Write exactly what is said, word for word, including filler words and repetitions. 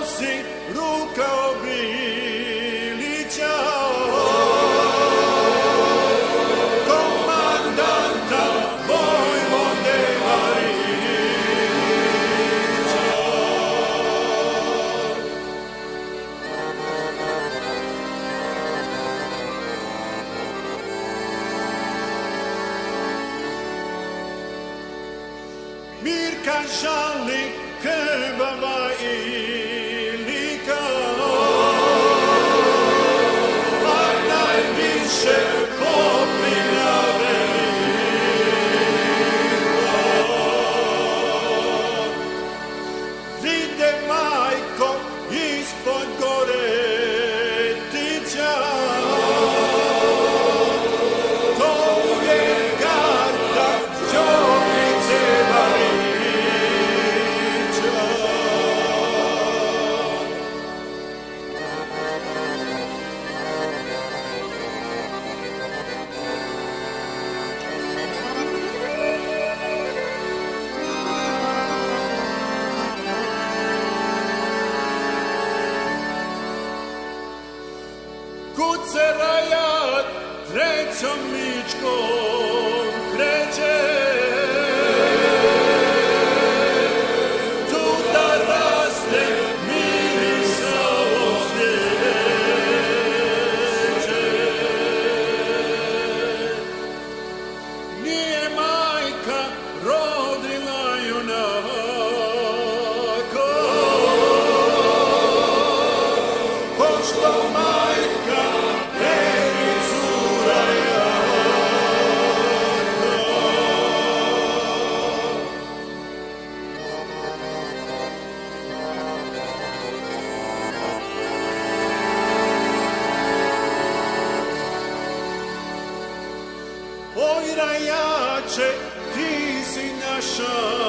nosi ruka obilića, komandanta Vojvode Marića. Mirka žali krvava Ilika, a najviše popilja velika. Vide majko ispod Goretića, to je karta Đokice Marića. Kud se rajat trećom ličkom kreće, tu da raste mirisavo cvijeće. Nije majka rodila junaka, pošto majka eri cura jaka. Oj rajače, ti si naša